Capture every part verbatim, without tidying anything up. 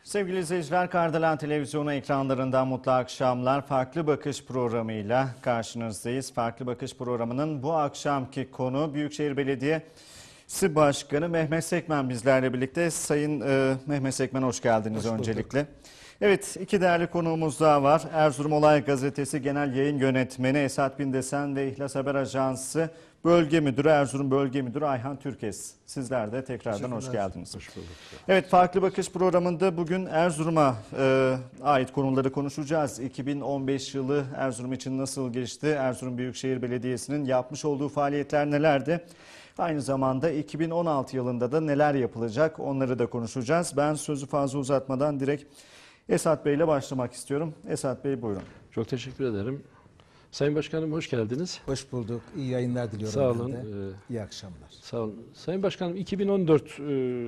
Sevgili izleyiciler, Kardelen Televizyonu ekranlarından mutlu akşamlar. Farklı Bakış programıyla karşınızdayız. Farklı Bakış programının bu akşamki konu Büyükşehir Belediyesi Başkanı Mehmet Sekmen bizlerle birlikte. Sayın e, Mehmet Sekmen, hoş geldiniz hoş öncelikle. Evet, iki değerli konuğumuz daha var. Erzurum Olay Gazetesi Genel Yayın Yönetmeni Esat Bindesen ve İhlas Haber Ajansı Bölge Müdürü, Erzurum Bölge Müdürü Ayhan Türkes. Sizler de tekrardan hoş geldiniz. Hoş bulduk. Evet, Farklı Bakış programında bugün Erzurum'a e, ait konuları konuşacağız. iki bin on beş yılı Erzurum için nasıl geçti? Erzurum Büyükşehir Belediyesi'nin yapmış olduğu faaliyetler nelerdi? Aynı zamanda iki bin on altı yılında da neler yapılacak, onları da konuşacağız. Ben sözü fazla uzatmadan direkt Esat Bey ile başlamak istiyorum. Esat Bey, buyurun. Çok teşekkür ederim. Sayın Başkanım, hoş geldiniz. Hoş bulduk. İyi yayınlar diliyorum. Sağ olun. Ben de. İyi akşamlar. Sağ olun. Sayın Başkanım, iki bin on dört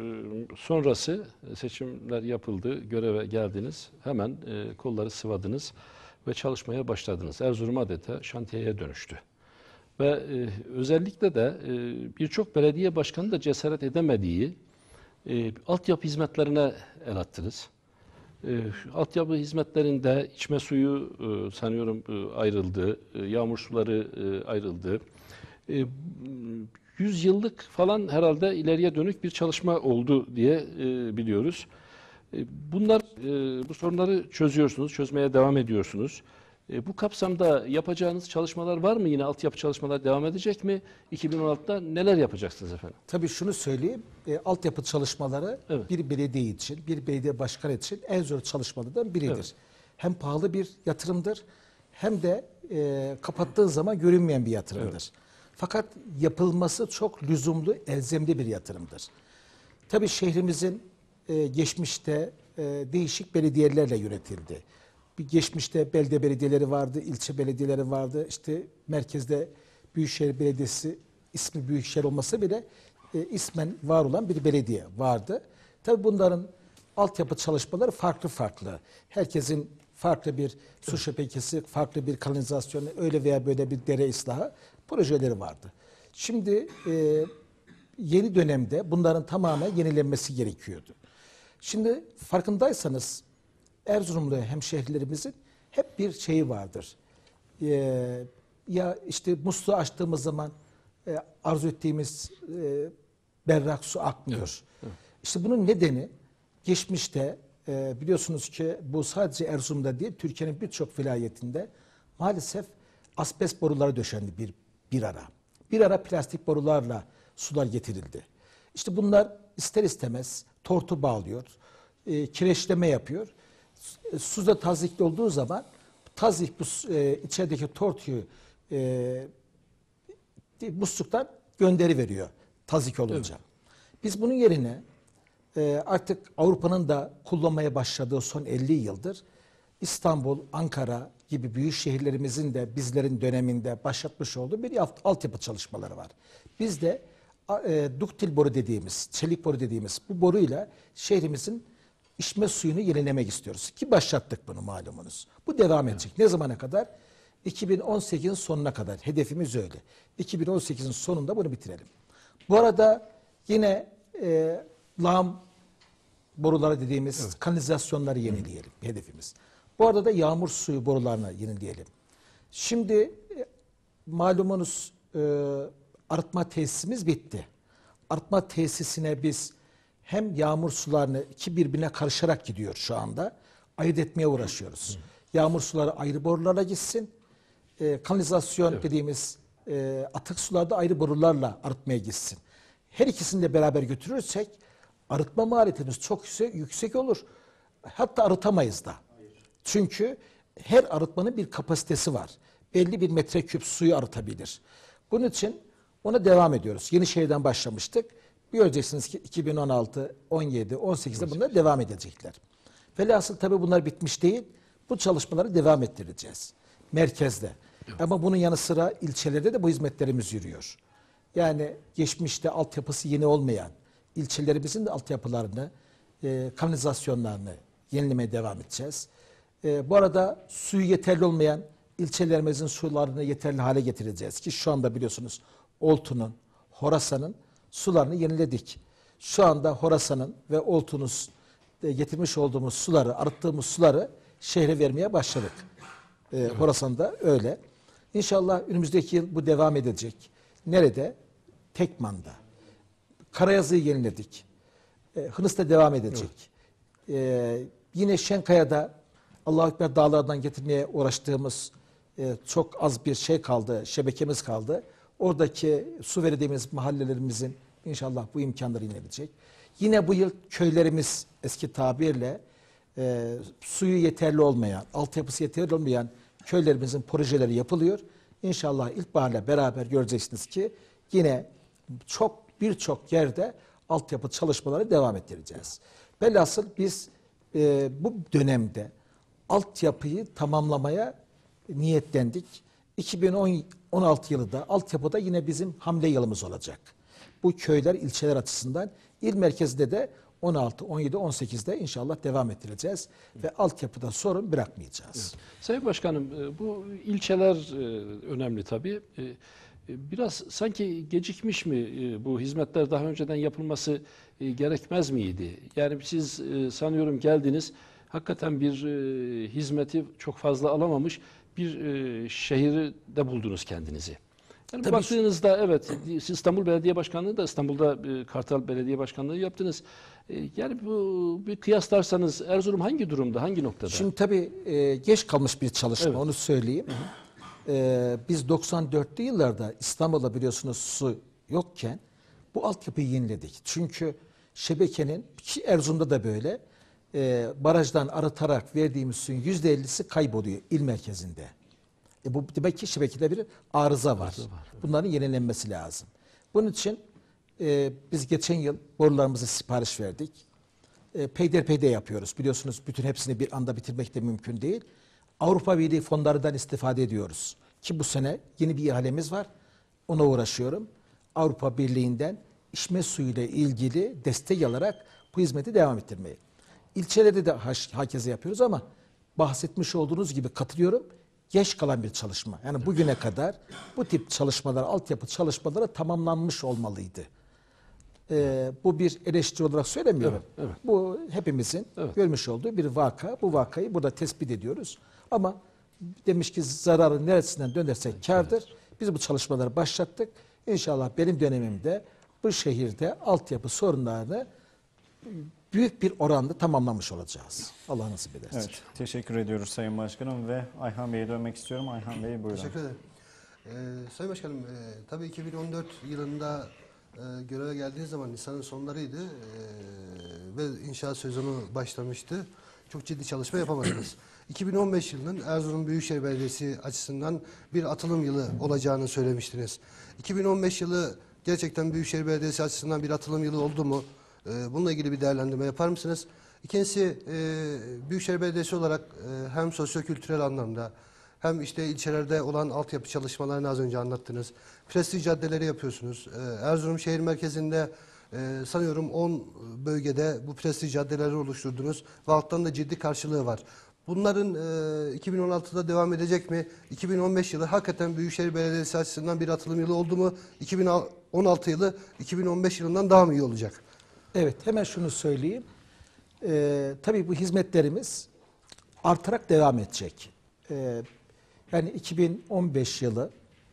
sonrası seçimler yapıldı. Göreve geldiniz. Hemen kolları sıvadınız ve çalışmaya başladınız. Erzurum adeta şantiyeye dönüştü. Ve özellikle de birçok belediye başkanı da cesaret edemediği altyapı hizmetlerine el attınız. E, altyapı hizmetlerinde içme suyu e, sanıyorum e, ayrıldı, e, yağmur suları e, ayrıldı. E, yüz yıllık falan herhalde ileriye dönük bir çalışma oldu diye e, biliyoruz. E, bunlar, e, bu sorunları çözüyorsunuz, çözmeye devam ediyorsunuz. E, bu kapsamda yapacağınız çalışmalar var mı? Yine altyapı çalışmalar devam edecek mi? iki bin on altıda neler yapacaksınız efendim? Tabii şunu söyleyeyim. E, altyapı çalışmaları evet. bir belediye için, bir belediye başkanı için en zor çalışmalardan biridir. Evet. Hem pahalı bir yatırımdır hem de e, kapattığın zaman görünmeyen bir yatırımdır. Evet. Fakat yapılması çok lüzumlu, elzemli bir yatırımdır. Tabii şehrimizin e, geçmişte e, değişik belediyelerle yönetildi. Bir geçmişte belde belediyeleri vardı, ilçe belediyeleri vardı. İşte merkezde Büyükşehir Belediyesi, ismi Büyükşehir olmasa bile e, ismen var olan bir belediye vardı. Tabii bunların altyapı çalışmaları farklı farklı. Herkesin farklı bir su şebekesi, farklı bir kanalizasyonu, öyle veya böyle bir dere ıslahı projeleri vardı. Şimdi e, yeni dönemde bunların tamamen yenilenmesi gerekiyordu. Şimdi farkındaysanız Erzurumlu hemşehrilerimizin hep bir şeyi vardır. Ee, ya işte musluğu açtığımız zaman e, arzu ettiğimiz e, berrak su akmıyor. Evet, evet. İşte bunun nedeni geçmişte e, biliyorsunuz ki bu sadece Erzurum'da değil, Türkiye'nin birçok vilayetinde maalesef asbest boruları döşendi bir, bir ara. Bir ara plastik borularla sular getirildi. İşte bunlar ister istemez tortu bağlıyor, e, kireçleme yapıyor. Suda tazikli olduğu zaman tazik bu e, içerideki tortuyu e, musluktan gönderi veriyor tazik olunca. Evet. Biz bunun yerine e, artık Avrupa'nın da kullanmaya başladığı son elli yıldır İstanbul, Ankara gibi büyük şehirlerimizin de bizlerin döneminde başlatmış olduğu bir altyapı çalışmaları var. Biz de e, duktil boru dediğimiz, çelik boru dediğimiz bu boruyla şehrimizin İçme suyunu yenilemek istiyoruz. Ki başlattık bunu malumunuz. Bu devam edecek. Ne zamana kadar? iki bin on sekizin sonuna kadar. Hedefimiz öyle. iki bin on sekizin sonunda bunu bitirelim. Bu arada yine e, lağım boruları dediğimiz evet. kanalizasyonları yenileyelim. Hı. Hedefimiz. Bu arada da yağmur suyu borularını yenileyelim. Şimdi e, malumunuz e, arıtma tesisimiz bitti. Arıtma tesisine biz hem yağmur sularını ki birbirine karışarak gidiyor şu anda. Ayırt etmeye uğraşıyoruz. Hı. Yağmur suları ayrı borularla gitsin. E, kanalizasyon evet. dediğimiz e, atık sularda ayrı borularla arıtmaya gitsin. Her ikisini de beraber götürürsek arıtma maliyetimiz çok yüksek, yüksek olur. Hatta arıtamayız da. Hayır. Çünkü her arıtmanın bir kapasitesi var. Belli bir metreküp suyu arıtabilir. Bunun için ona devam ediyoruz. Yenişehir'den başlamıştık. Göreceksiniz ki iki bin on altı, on yedi, on sekizde bunlar devam edecekler. Velhasıl tabii bunlar bitmiş değil. Bu çalışmaları devam ettireceğiz. Merkezde. Evet. Ama bunun yanı sıra ilçelerde de bu hizmetlerimiz yürüyor. Yani geçmişte altyapısı yeni olmayan ilçelerimizin de altyapılarını, e, kanalizasyonlarını yenilemeye devam edeceğiz. E, bu arada suyu yeterli olmayan ilçelerimizin sularını yeterli hale getireceğiz. Ki şu anda biliyorsunuz Oltu'nun, Horasan'ın sularını yeniledik. Şu anda Horasan'ın ve Oltu'nun e, getirmiş olduğumuz suları, arıttığımız suları şehre vermeye başladık. E, Horasan'da öyle. İnşallah önümüzdeki yıl bu devam edecek. Nerede? Tekman'da. Karayazı'yı yeniledik. E, Hınıs'ta devam edecek. E, yine Şenkaya'da Allahu Ekber dağlardan getirmeye uğraştığımız e, çok az bir şey kaldı, şebekemiz kaldı. Oradaki su verdiğimiz mahallelerimizin inşallah bu imkanları yenilecek. Yine bu yıl köylerimiz eski tabirle e, suyu yeterli olmayan, altyapısı yeterli olmayan köylerimizin projeleri yapılıyor. İnşallah ilkbaharla beraber göreceksiniz ki yine çok birçok yerde altyapı çalışmaları devam ettireceğiz. Velhasıl biz e, bu dönemde altyapıyı tamamlamaya niyetlendik. iki bin on altı yılı da altyapıda yine bizim hamle yılımız olacak. Bu köyler, ilçeler açısından il merkezinde de on altı, on yedi, on sekizde inşallah devam ettireceğiz ve altyapıda sorun bırakmayacağız. Evet. Sayın Başkanım, bu ilçeler önemli tabii. Biraz sanki gecikmiş mi bu hizmetler, daha önceden yapılması gerekmez miydi? Yani siz sanıyorum geldiniz, hakikaten bir hizmeti çok fazla alamamış bir şehirde buldunuz kendinizi. Yani Tabii baktığınızda evet, siz İstanbul Belediye Başkanlığı da İstanbul'da Kartal Belediye Başkanlığı yaptınız. Yani bu bir kıyaslarsanız Erzurum hangi durumda, hangi noktada? Şimdi tabii e, geç kalmış bir çalışma, Evet. onu söyleyeyim. Hı hı. E, biz doksan dörtlü yıllarda İstanbul'da biliyorsunuz su yokken bu altyapıyı yeniledik. Çünkü şebekenin, ki Erzurum'da da böyle, e, barajdan arıtarak verdiğimiz suyun yüzde ellisi kayboluyor il merkezinde. E bu demek ki şebekede bir arıza var. Arıza var, evet. Bunların yenilenmesi lazım. Bunun için e, biz geçen yıl borularımızı sipariş verdik. E, peyderpeyde yapıyoruz. Biliyorsunuz bütün hepsini bir anda bitirmek de mümkün değil. Avrupa Birliği fonlarından istifade ediyoruz. Ki bu sene yeni bir ihalemiz var. Ona uğraşıyorum. Avrupa Birliği'nden içme suyuyla ilgili destek alarak bu hizmeti devam ettirmeyi. İlçelerde de herkese yapıyoruz ama bahsetmiş olduğunuz gibi katılıyorum. Geç kalan bir çalışma. Yani bugüne kadar bu tip çalışmalar, altyapı çalışmaları tamamlanmış olmalıydı. Ee, bu bir eleştiri olarak söylemiyorum. Evet, evet. Bu hepimizin evet. görmüş olduğu bir vaka. Bu vakayı burada tespit ediyoruz. Ama demiş ki zararı neresinden dönersek kârdır. Biz bu çalışmaları başlattık. İnşallah benim dönemimde bu şehirde altyapı sorunlarını büyük bir oranda tamamlamış olacağız. Allah nasip ederse. Evet, teşekkür ediyoruz Sayın Başkanım ve Ayhan Bey'e dönmek istiyorum. Ayhan Bey buyurun. Teşekkür ederim. Ee, Sayın Başkanım, e, tabii iki bin on dört yılında e, göreve geldiği zaman Nisan'ın sonlarıydı e, ve inşaat sezonu başlamıştı. Çok ciddi çalışma yapamadınız. iki bin on beş yılının Erzurum Büyükşehir Belediyesi açısından bir atılım yılı olacağını söylemiştiniz. iki bin on beş yılı gerçekten Büyükşehir Belediyesi açısından bir atılım yılı oldu mu? Bununla ilgili bir değerlendirme yapar mısınız? İkincisi, Büyükşehir Belediyesi olarak hem sosyo-kültürel anlamda hem işte ilçelerde olan altyapı çalışmalarını az önce anlattınız. Prestij caddeleri yapıyorsunuz. Erzurum şehir merkezinde sanıyorum on bölgede bu prestij caddeleri oluşturdunuz ve alttan da ciddi karşılığı var. Bunların iki bin on altıda devam edecek mi? iki bin on beş yılı hakikaten Büyükşehir Belediyesi açısından bir atılım yılı oldu mu? iki bin on altı yılı iki bin on beş yılından daha mı iyi olacak? Evet, hemen şunu söyleyeyim. Ee, tabii bu hizmetlerimiz artarak devam edecek. Ee, yani iki bin on beş yılı,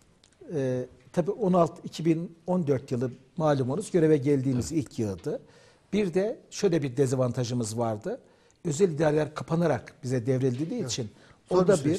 e, tabii on altı, iki bin on dört yılı malumunuz göreve geldiğimiz evet. ilk yıldı. Bir de şöyle bir dezavantajımız vardı. Özel idareler kapanarak bize devredildiği evet. için Zor orada bir, bir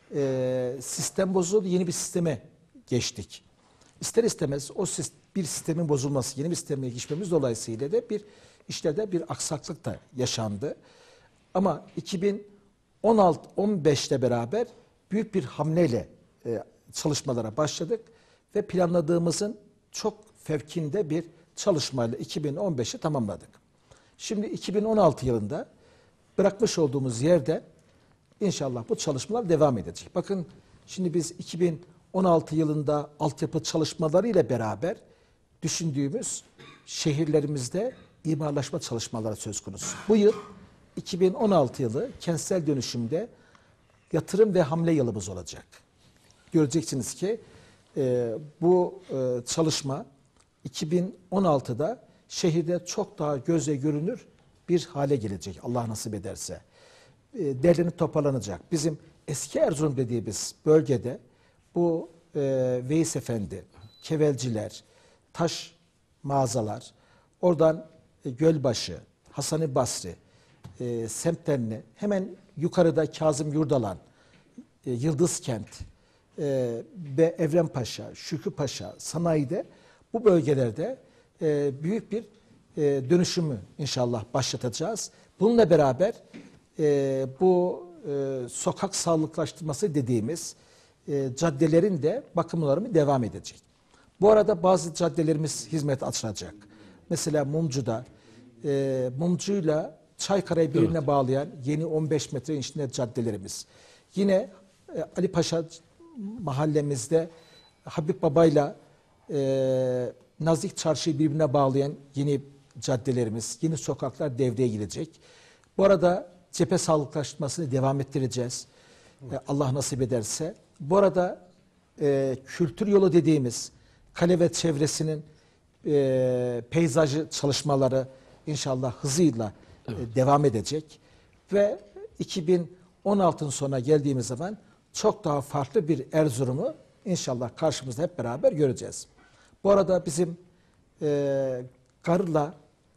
e, sistem bozuldu, yeni bir sisteme geçtik. İster istemez o bir sistemin bozulması, yeni bir sisteme geçmemiz dolayısıyla da bir işlerde bir aksaklık da yaşandı. Ama iki bin on altı on beşte beraber büyük bir hamleyle e, çalışmalara başladık ve planladığımızın çok fevkinde bir çalışmayla iki bin on beşi tamamladık. Şimdi iki bin on altı yılında bırakmış olduğumuz yerde inşallah bu çalışmalar devam edecek. Bakın şimdi biz iki bin on altı yılında altyapı çalışmaları ile beraber düşündüğümüz şehirlerimizde imarlaşma çalışmaları söz konusu. Bu yıl iki bin on altı yılı kentsel dönüşümde yatırım ve hamle yılımız olacak. Göreceksiniz ki e, bu e, çalışma iki bin on altıda şehirde çok daha göze görünür bir hale gelecek Allah nasip ederse. E, derlenip toparlanacak. Bizim eski Erzurum dediğimiz bölgede bu e, Veys Efendi, Kevelciler, taş mağazalar, oradan e, Gölbaşı, Hasan-ı Basri, e, semtlerini hemen yukarıda Kazım Yurdalan, e, Yıldızkent e, ve Evren Paşa, Şükrü Paşa, sanayide bu bölgelerde e, büyük bir e, dönüşümü inşallah başlatacağız. Bununla beraber e, bu e, sokak sağlıklaştırması dediğimiz e, caddelerin de bakımları devam edecek. Bu arada bazı caddelerimiz hizmet açılacak. Mesela Mumcu'da e, Mumcu'yla Çaykara'yı birbirine evet. bağlayan yeni on beş metre enişinde caddelerimiz. Yine e, Ali Paşa mahallemizde Habib Baba'yla e, Nazik Çarşı'yı birbirine bağlayan yeni caddelerimiz, yeni sokaklar devreye girecek. Bu arada cephe sağlıklaştırmasını devam ettireceğiz. E, Allah nasip ederse. Bu arada e, kültür yolu dediğimiz kale ve çevresinin e, peyzajı çalışmaları inşallah hızıyla evet. e, devam edecek. Ve iki bin on altının sonuna geldiğimiz zaman çok daha farklı bir Erzurum'u inşallah karşımızda hep beraber göreceğiz. Bu arada bizim e, Garı'la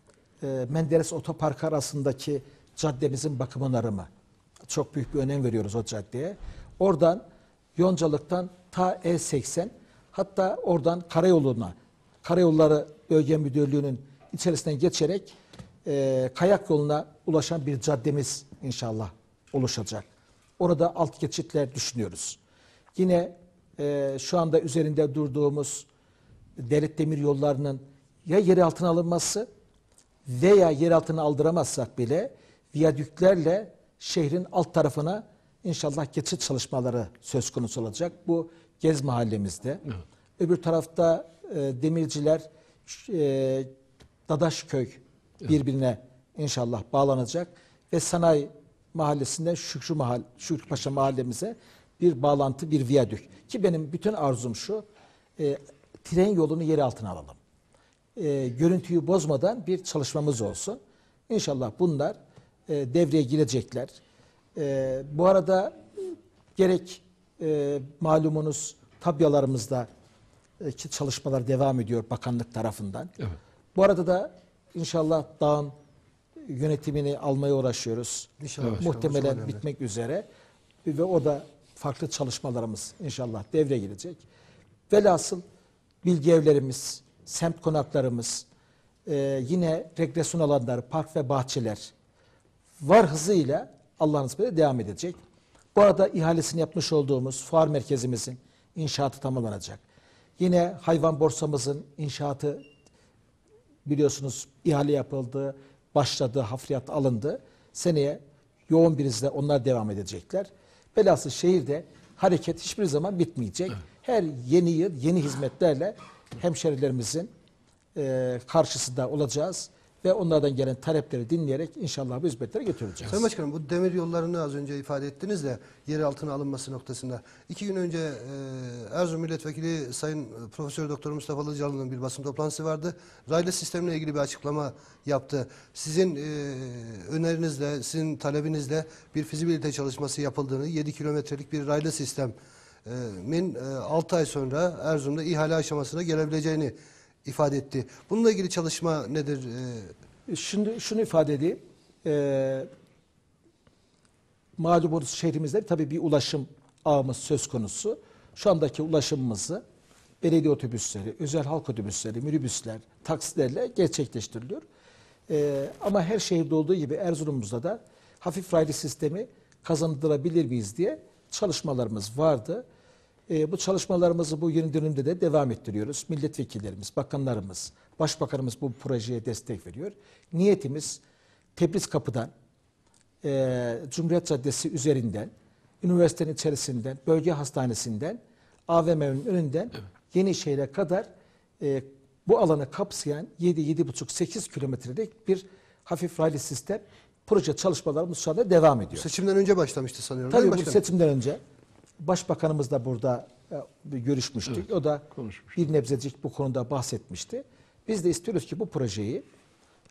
e, Menderes Otoparkı arasındaki caddemizin bakımlarını çok büyük bir önem veriyoruz o caddeye. Oradan Yoncalık'tan ta E seksen hatta oradan karayoluna, Karayolları Bölge Müdürlüğü'nün içerisinden geçerek e, kayak yoluna ulaşan bir caddemiz inşallah oluşacak. Orada alt geçitler düşünüyoruz. Yine e, şu anda üzerinde durduğumuz devlet demir yollarının ya yer altına alınması veya yer altına aldıramazsak bile viyadüklerle şehrin alt tarafına inşallah geçit çalışmaları söz konusu olacak. Bu Gez mahallemizde. Evet. Öbür tarafta e, demirciler e, Dadaşköy birbirine inşallah bağlanacak ve sanayi mahallesinden Şükrü Mahal, Şükrü Paşa mahallemize bir bağlantı, bir viyadük. Ki benim bütün arzum şu, e, tren yolunu yer altına alalım. E, görüntüyü bozmadan bir çalışmamız olsun. İnşallah bunlar e, devreye girecekler. E, bu arada gerek e, malumunuz tabyalarımızda e, ki çalışmalar devam ediyor bakanlık tarafından. Evet. Bu arada da inşallah dağın yönetimini almaya uğraşıyoruz. İnşallah. Evet. Muhtemelen bitmek üzere ve orada farklı çalışmalarımız inşallah devreye girecek. Velhasıl bilgi evlerimiz, semt konaklarımız, e, yine rekreasyon alanları, park ve bahçeler var hızıyla Allah'ın izniyle devam edecek. Bu arada ihalesini yapmış olduğumuz fuar merkezimizin inşaatı tamamlanacak. Yine hayvan borsamızın inşaatı biliyorsunuz ihale yapıldı, başladı, hafriyat alındı. Seneye yoğun bir izle onlar devam edecekler. Velhasıl şehirde hareket hiçbir zaman bitmeyecek. Her yeni yıl yeni hizmetlerle hemşerilerimizin e, karşısında olacağız ve onlardan gelen talepleri dinleyerek inşallah bu hizmetleri götüreceğiz. Sayın Başkanım, bu demir yollarını az önce ifade ettiniz de yer altına alınması noktasında. İki gün önce e, Erzurum Milletvekili Sayın Profesör Doktor Mustafa Alıcalı'nın bir basın toplantısı vardı. Raylı sistemle ilgili bir açıklama yaptı. Sizin e, önerinizle, sizin talebinizle bir fizibilite çalışması yapıldığını, yedi kilometrelik bir raylı sistemin e, altı ay sonra Erzurum'da ihale aşamasına gelebileceğini ifade etti. Bununla ilgili çalışma nedir? Ee, Şimdi şunu ifade edeyim. Ee, malumunuz şehrimizde tabii bir ulaşım ağımız söz konusu. Şu andaki ulaşımımızı belediye otobüsleri, özel halk otobüsleri, minibüsler, taksilerle gerçekleştiriliyor. Ee, ama her şehirde olduğu gibi Erzurum'umuzda da hafif raylı sistemi kazandırabilir miyiz diye çalışmalarımız vardı. E, bu çalışmalarımızı bu yeni dönemde de devam ettiriyoruz. Milletvekillerimiz, bakanlarımız, başbakanımız bu projeye destek veriyor. Niyetimiz Tebriz Kapı'dan, e, Cumhuriyet Caddesi üzerinden, üniversitenin içerisinden, bölge hastanesinden, A V M'nin önünden evet. Yenişehir'e kadar e, bu alanı kapsayan yedi yedi buçuk sekiz kilometrelik bir hafif raylı sistem proje çalışmalarımız şu anda devam ediyor. Seçimden önce başlamıştı sanıyorum. Tabii bu seçimden önce. Başbakanımız da burada e, görüşmüştük. Evet, o da konuşmuş. Bir nebzecik bu konuda bahsetmişti. Biz de istiyoruz ki bu projeyi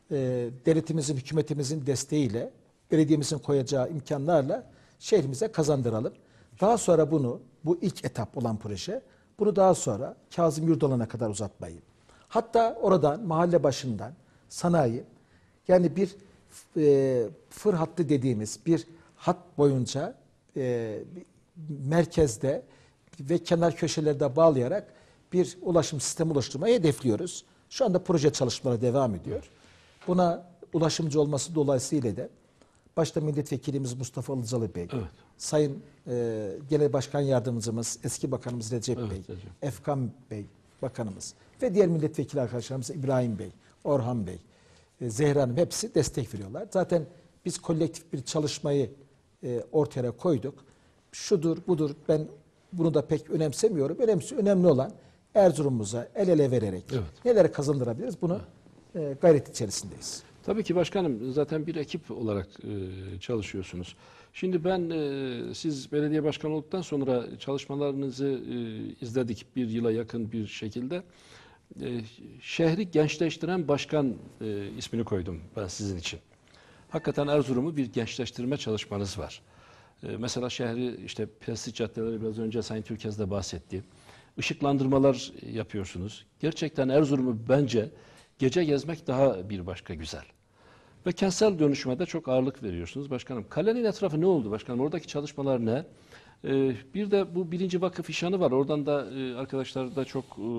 e, devletimizin, hükümetimizin desteğiyle, belediyemizin koyacağı imkanlarla şehrimize kazandıralım. Daha sonra bunu, bu ilk etap olan proje, bunu daha sonra Kazım Yurdalan'a kadar uzatmayı. Hatta oradan, mahalle başından, sanayi, yani bir e, fır hattı dediğimiz bir hat boyunca e, merkezde ve kenar köşelerde bağlayarak bir ulaşım sistemi oluşturmayı hedefliyoruz. Şu anda proje çalışmaları devam ediyor. Buna ulaşımcı olması dolayısıyla da başta milletvekilimiz Mustafa Ilıcalı Bey, Evet. Sayın e, Genel Başkan Yardımcımız, eski Bakanımız Recep Evet, Bey, Recep. Efkan Bey Bakanımız ve diğer milletvekili arkadaşlarımız İbrahim Bey, Orhan Bey, e, Zehra Hanım hepsi destek veriyorlar. Zaten biz kolektif bir çalışmayı e, ortaya koyduk. Şudur, budur, ben bunu da pek önemsemiyorum. Önemsi, önemli olan Erzurum'umuza el ele vererek Evet. neler kazandırabiliriz bunu e, gayret içerisindeyiz. Tabii ki başkanım, zaten bir ekip olarak e, çalışıyorsunuz. Şimdi ben e, siz belediye başkanı olduktan sonra çalışmalarınızı e, izledik bir yıla yakın bir şekilde. E, şehri gençleştiren başkan e, ismini koydum ben sizin için. Hakikaten Erzurum'u bir gençleştirme çalışmanız var. E, mesela şehri işte prestij caddeleri biraz önce Sayın Türkez de bahsetti. Işıklandırmalar yapıyorsunuz. Gerçekten Erzurum'u bence gece gezmek daha bir başka güzel. Ve kentsel dönüşüme de çok ağırlık veriyorsunuz başkanım. Kalenin etrafı ne oldu başkanım? Oradaki çalışmalar ne? Ee, bir de bu birinci vakıf işanı var. Oradan da e, arkadaşlar da çok e,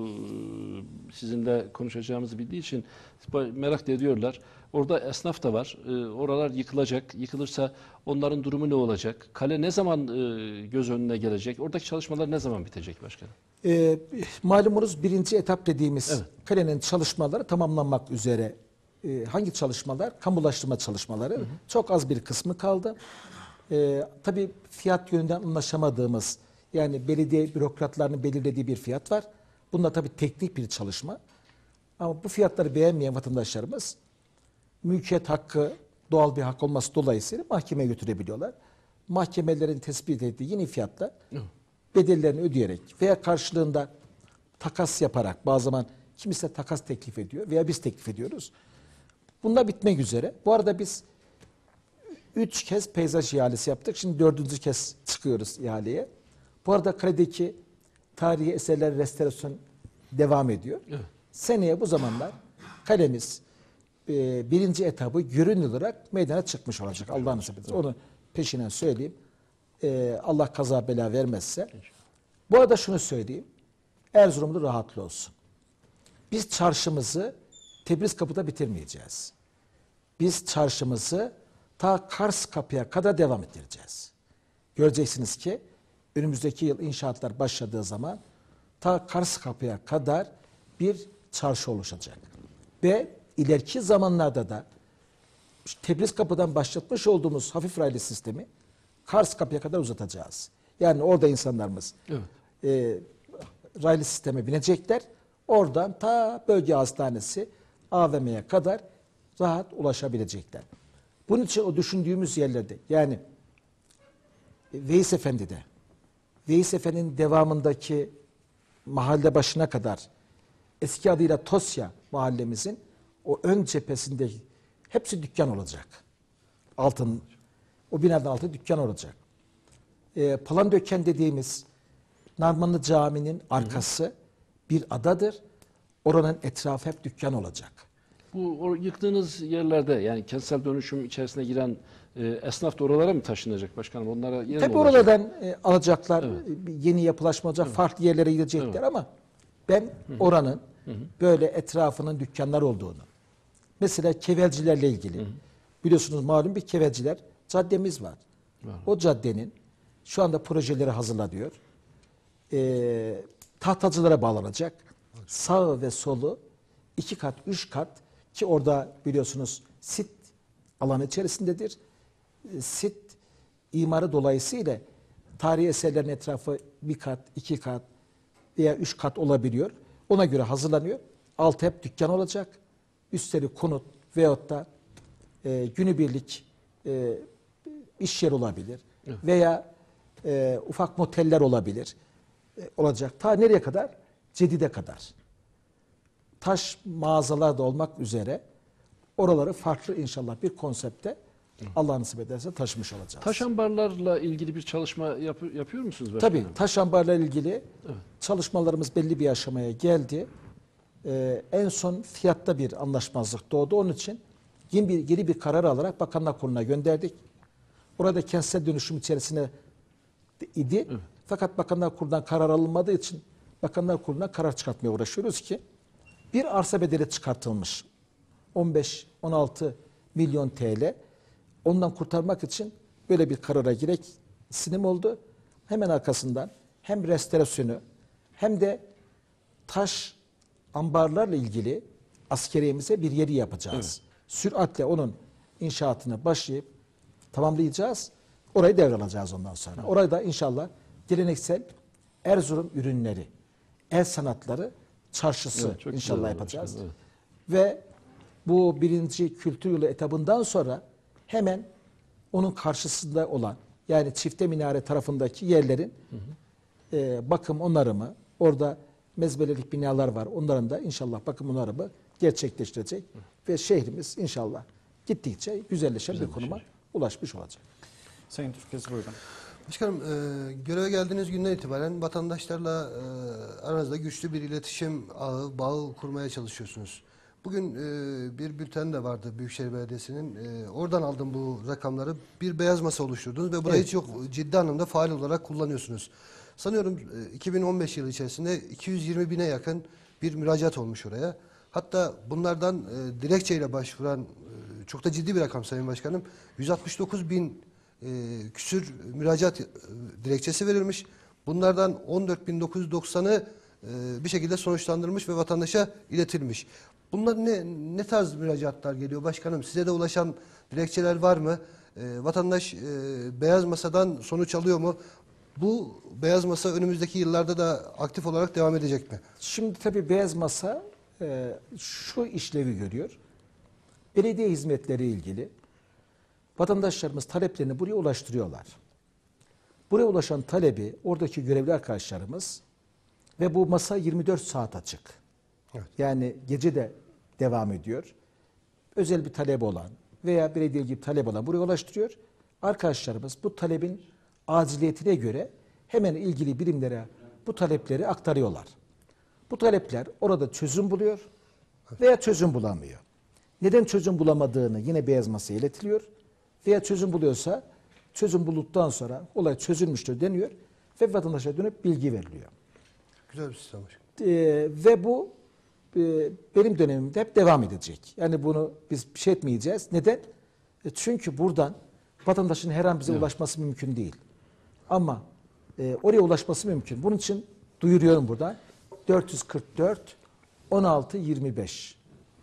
sizinle konuşacağımızı bildiği için merak da ediyorlar. Orada esnaf da var. E, oralar yıkılacak. Yıkılırsa onların durumu ne olacak? Kale ne zaman e, göz önüne gelecek? Oradaki çalışmalar ne zaman bitecek başkanım? E, malumunuz birinci etap dediğimiz Evet. kalenin çalışmaları tamamlanmak üzere. E, hangi çalışmalar? Kamulaştırma çalışmaları. Hı hı. Çok az bir kısmı kaldı. E, tabii fiyat yönünden anlaşamadığımız, yani belediye bürokratlarının belirlediği bir fiyat var. Bunda tabii teknik bir çalışma. Ama bu fiyatları beğenmeyen vatandaşlarımız mülkiyet hakkı doğal bir hak olması dolayısıyla mahkemeye götürebiliyorlar. Mahkemelerin tespit ettiği yeni fiyatla bedellerini ödeyerek veya karşılığında takas yaparak, bazı zaman kimisi takas teklif ediyor veya biz teklif ediyoruz. Bunlar bitmek üzere. Bu arada biz üç kez peyzaj ihalesi yaptık. Şimdi dördüncü kez çıkıyoruz ihaleye. Bu arada kaledeki tarihi eserler restorasyon devam ediyor. Evet. Seneye bu zamanlar kalemiz e, birinci etabı görünür olarak meydana çıkmış olacak. Allah nasip ederse. Onu peşinden söyleyeyim. E, Allah kaza bela vermezse. Bu arada şunu söyleyeyim. Erzurum'da rahatlı olsun. Biz çarşımızı Tebriz Kapı'da bitirmeyeceğiz. Biz çarşımızı ta Kars Kapı'ya kadar devam ettireceğiz. Göreceksiniz ki önümüzdeki yıl inşaatlar başladığı zaman ta Kars Kapı'ya kadar bir çarşı oluşacak. Ve ileriki zamanlarda da Tebriz Kapı'dan başlatmış olduğumuz hafif raylı sistemi Kars Kapı'ya kadar uzatacağız. Yani orada insanlarımız Evet. e, raylı sisteme binecekler. Oradan ta bölge hastanesi A V M'ye kadar rahat ulaşabilecekler. Bunun için o düşündüğümüz yerlerde, yani Veys Efendi'de, Veys Efendi'nin devamındaki mahalle başına kadar, eski adıyla Tosya mahallemizin o ön cephesinde hepsi dükkan olacak. Altın, o binanın altı dükkan olacak. E, Palandöken dediğimiz Narmanlı Camii'nin arkası hı hı. bir adadır. Oranın etrafı hep dükkan olacak. Bu o yıktığınız yerlerde, yani kentsel dönüşüm içerisine giren e, esnaf da oralara mı taşınacak başkanım? Onlara yer mi Tabii olacak? oralardan e, alacaklar, Evet. e, yeni yapılaşma olacak, evet. farklı yerlere gidecekler evet. ama ben hı hı. oranın hı hı. böyle etrafının dükkanlar olduğunu, mesela kevelcilerle ilgili, hı hı. biliyorsunuz malum bir kevelciler caddemiz var. var. O caddenin şu anda projeleri hazırlanıyor. E, tahtacılara bağlanacak. Evet. Sağı ve solu iki kat, üç kat ki orada biliyorsunuz sit alanı içerisindedir. Sit imarı dolayısıyla tarihi eserlerin etrafı bir kat, iki kat veya üç kat olabiliyor. Ona göre hazırlanıyor. Altı hep dükkan olacak. Üstleri konut veyahut da e, günübirlik e, iş yeri olabilir. Evet. Veya e, ufak moteller olabilir. E, olacak. Ta nereye kadar? Cedide kadar. Taş mağazalar da olmak üzere oraları farklı inşallah bir konsepte Allah nasip ederse taşımış olacağız. Taş ambarlarla ilgili bir çalışma yap, yapıyor musunuz başkanım? Tabii taş ambarlarla ilgili evet. çalışmalarımız belli bir aşamaya geldi. Ee, en son fiyatta bir anlaşmazlık doğdu. Onun için yeni bir, yeni bir karar alarak Bakanlar Kurulu'na gönderdik. Orada kentsel dönüşüm içerisine idi. Evet. Fakat Bakanlar Kurulu'ndan karar alınmadığı için Bakanlar Kurulu'na karar çıkartmaya uğraşıyoruz ki bir arsa bedeli çıkartılmış. on beş on altı milyon T L. Ondan kurtarmak için böyle bir karara gereksinim oldu. Hemen arkasından hem restorasyonu hem de taş ambarlarla ilgili askeriyemize bir yeri yapacağız. Evet. Süratle onun inşaatını başlayıp tamamlayacağız. Orayı devralacağız ondan sonra. Evet. Orayı da inşallah geleneksel Erzurum ürünleri, el sanatları çarşısı evet, inşallah yapacağız. Evet. Ve bu birinci kültür yolu etabından sonra hemen onun karşısında olan yani Çifte Minare tarafındaki yerlerin hı hı. E, bakım onarımı, orada mezbelelik binalar var. Onların da inşallah bakım onarımı gerçekleştirecek. Hı. Ve şehrimiz inşallah gittikçe güzelleşen Güzel bir konuma şey. ulaşmış olacak. Sayın Türkes buyurun. Başkanım, e, göreve geldiğiniz günden itibaren vatandaşlarla e, aranızda güçlü bir iletişim ağı, bağı kurmaya çalışıyorsunuz. Bugün e, bir bülten de vardı Büyükşehir Belediyesi'nin. E, oradan aldım bu rakamları. Bir beyaz masa oluşturdunuz ve burayı evet. çok ciddi anlamda faal olarak kullanıyorsunuz. Sanıyorum e, iki bin on beş yılı içerisinde iki yüz yirmi bine yakın bir müracaat olmuş oraya. Hatta bunlardan e, dilekçeyle başvuran e, çok da ciddi bir rakam Sayın Başkanım. yüz altmış dokuz bin e, küsür müracaat e, dilekçesi verilmiş. Bunlardan on dört bin dokuz yüz doksanı e, bir şekilde sonuçlandırılmış ve vatandaşa iletilmiş. Bunlar ne ne tarz müracaatlar geliyor başkanım? Size de ulaşan dilekçeler var mı? E, vatandaş e, beyaz masadan sonuç alıyor mu? Bu beyaz masa önümüzdeki yıllarda da aktif olarak devam edecek mi? Şimdi tabii beyaz masa e, şu işlevi görüyor. Belediye hizmetleri ilgili vatandaşlarımız taleplerini buraya ulaştırıyorlar. Buraya ulaşan talebi oradaki görevli arkadaşlarımız ve bu masa yirmi dört saat açık. Evet. Yani gece de devam ediyor. Özel bir talep olan veya belediye gibi talep olan buraya ulaştırıyor. Arkadaşlarımız bu talebin aciliyetine göre hemen ilgili birimlere bu talepleri aktarıyorlar. Bu talepler orada çözüm buluyor veya çözüm bulamıyor. Neden çözüm bulamadığını yine beyaz masaya iletiliyor veya çözüm buluyorsa çözüm bulduktan sonra olay çözülmüştür deniyor ve vatandaşa dönüp bilgi veriliyor. Güzel bir sistem başkanım. Ee, ve bu e, benim dönemimde hep devam edecek. Yani bunu biz bir şey etmeyeceğiz. Neden? E, çünkü buradan vatandaşın her an bize evet. ulaşması mümkün değil. Ama e, oraya ulaşması mümkün. Bunun için duyuruyorum buradan. dört yüz kırk dört on altı yirmi beş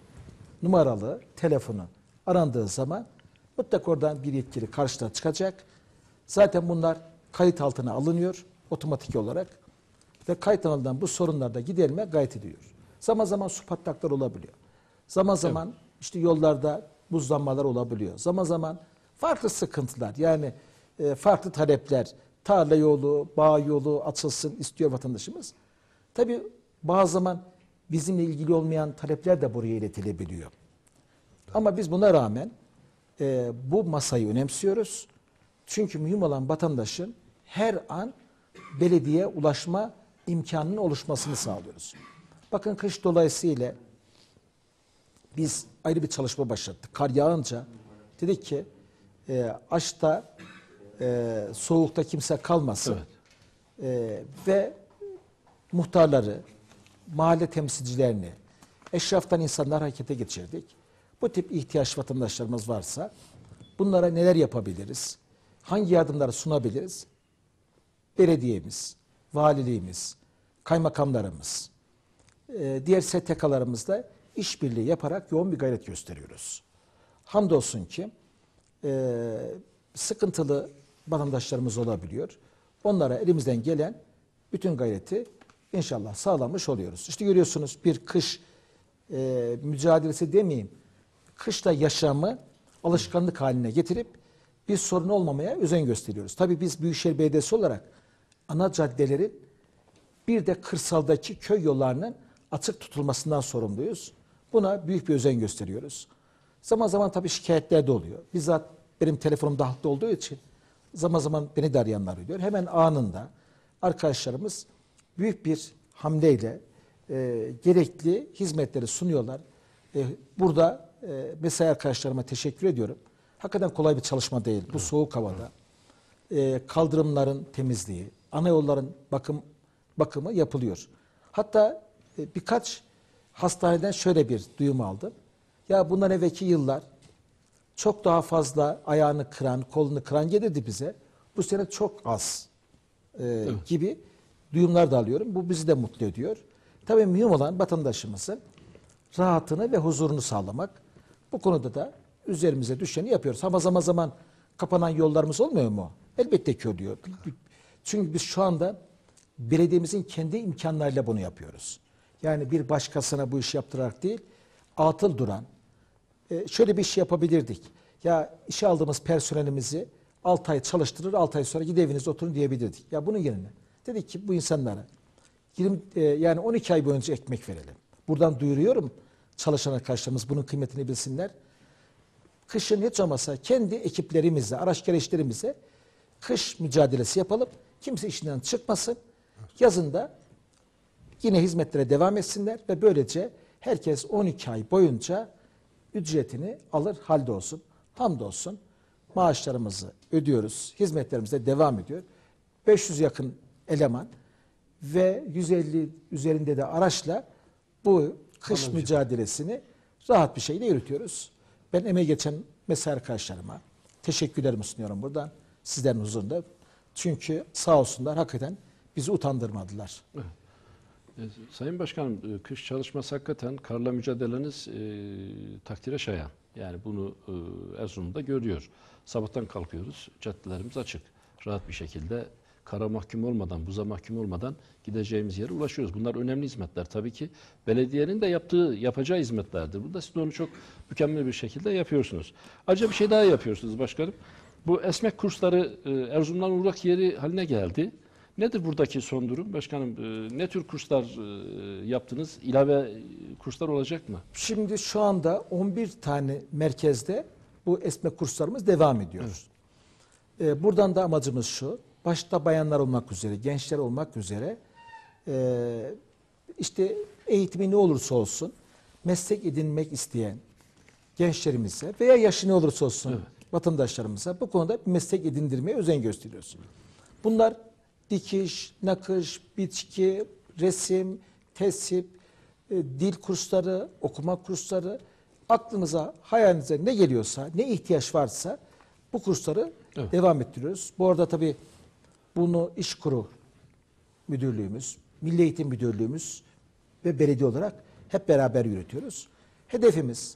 numaralı telefonu arandığı zaman mutlaka oradan bir yetkili karşıdan çıkacak. Zaten bunlar kayıt altına alınıyor otomatik olarak. Ve kayıt alınan bu sorunlarda giderilme gayet ediyor. Zaman zaman su patlakları olabiliyor. Zaman zaman evet. işte yollarda buzlanmalar olabiliyor. Zaman zaman farklı sıkıntılar yani e, farklı talepler, tarla yolu, bağ yolu açılsın istiyor vatandaşımız. Tabii bazı zaman bizimle ilgili olmayan talepler de buraya iletilebiliyor. Evet. Ama biz buna rağmen e, bu masayı önemsiyoruz. Çünkü mühim olan vatandaşın her an belediyeye ulaşma imkanının oluşmasını sağlıyoruz. Bakın kış dolayısıyla biz ayrı bir çalışma başlattık. Kar yağınca dedik ki e, açta e, soğukta kimse kalmasın. Evet. E, ve muhtarları, mahalle temsilcilerini, eşraftan insanlar harekete geçirdik. Bu tip ihtiyaç vatandaşlarımız varsa bunlara neler yapabiliriz? Hangi yardımları sunabiliriz? Belediyemiz, valiliğimiz, kaymakamlarımız, diğer S T K'larımızla işbirliği yaparak yoğun bir gayret gösteriyoruz. Hamdolsun ki sıkıntılı vatandaşlarımız olabiliyor. Onlara elimizden gelen bütün gayreti inşallah sağlamış oluyoruz. İşte görüyorsunuz bir kış mücadelesi demeyeyim, kışla yaşamı alışkanlık haline getirip bir sorun olmamaya özen gösteriyoruz. Tabii biz Büyükşehir Belediyesi olarak ana caddelerin bir de kırsaldaki köy yollarının açık tutulmasından sorumluyuz. Buna büyük bir özen gösteriyoruz. Zaman zaman tabii şikayetler de oluyor. Bizzat benim telefonum da haklı olduğu için zaman zaman beni de arayanlar oluyor. Hemen anında arkadaşlarımız büyük bir hamleyle e, gerekli hizmetleri sunuyorlar. E, burada e, mesai arkadaşlarıma teşekkür ediyorum. Hakikaten kolay bir çalışma değil. Bu soğuk havada e, kaldırımların temizliği, ana yolların bakım bakımı yapılıyor. Hatta e, birkaç hastaneden şöyle bir duyum aldım. Ya bundan evvelki yıllar çok daha fazla ayağını kıran, kolunu kıran gelirdi bize. Bu sene çok az e, evet. gibi duyumlar da alıyorum. Bu bizi de mutlu ediyor. Tabii mühim olan vatandaşımızın rahatını ve huzurunu sağlamak. Bu konuda da üzerimize düşeni yapıyoruz. Ama zaman zaman kapanan yollarımız olmuyor mu? Elbette ki oluyor. Çünkü biz şu anda belediyemizin kendi imkanlarıyla bunu yapıyoruz. Yani bir başkasına bu işi yaptırarak değil, atıl duran, e, şöyle bir şey yapabilirdik. Ya işe aldığımız personelimizi altı ay çalıştırır, altı ay sonra gidin evinize oturun diyebilirdik. Ya bunun yerine dedik ki bu insanlara yirmi, e, yani on iki ay boyunca ekmek verelim. Buradan duyuruyorum, çalışan arkadaşlarımız bunun kıymetini bilsinler. Kışın hiç olmazsa kendi ekiplerimizle, araç gereçlerimizle kış mücadelesi yapalım. Kimse işinden çıkmasın. Yazında yine hizmetlere devam etsinler ve böylece herkes on iki ay boyunca ücretini alır halde olsun. Hamdolsun maaşlarımızı ödüyoruz. Hizmetlerimiz de devam ediyor. beş yüz yakın eleman ve yüz elli üzerinde de araçla bu kış Anladım. mücadelesini rahat bir şekilde yürütüyoruz. Ben emeği geçen mesai arkadaşlarıma teşekkürlerimi sunuyorum buradan sizlerin huzurunda. Çünkü sağ olsunlar hakikaten bizi utandırmadılar. Evet. Sayın Başkanım, kış çalışması hakikaten karla mücadeleniz e, takdire şayan. Yani bunu e, Erzurum'da görüyor. Sabahtan kalkıyoruz, caddelerimiz açık. Rahat bir şekilde kara mahkum olmadan, buza mahkum olmadan gideceğimiz yere ulaşıyoruz. Bunlar önemli hizmetler. Tabii ki belediyenin de yaptığı, yapacağı hizmetlerdir. Burada siz de onu çok mükemmel bir şekilde yapıyorsunuz. Ayrıca bir şey daha yapıyorsunuz başkanım. Bu esmek kursları e, Erzurum'dan uğrak yeri haline geldi. Nedir buradaki son durum? Başkanım e, ne tür kurslar e, yaptınız? İlave kurslar olacak mı? Şimdi şu anda on bir tane merkezde bu esmek kurslarımız devam ediyor. Evet. E, buradan da amacımız şu. Başta bayanlar olmak üzere, gençler olmak üzere e, işte eğitimi ne olursa olsun meslek edinmek isteyen gençlerimize veya yaşı ne olursa olsun evet. vatandaşlarımıza bu konuda meslek edindirmeye özen gösteriyoruz. Bunlar dikiş, nakış, biçki, resim, tesip, e, dil kursları, okuma kursları, aklınıza, hayalinize ne geliyorsa, ne ihtiyaç varsa bu kursları evet. devam ettiriyoruz. Bu arada tabii bunu İşkuru Müdürlüğümüz, Milli Eğitim Müdürlüğümüz ve belediye olarak hep beraber yürütüyoruz. Hedefimiz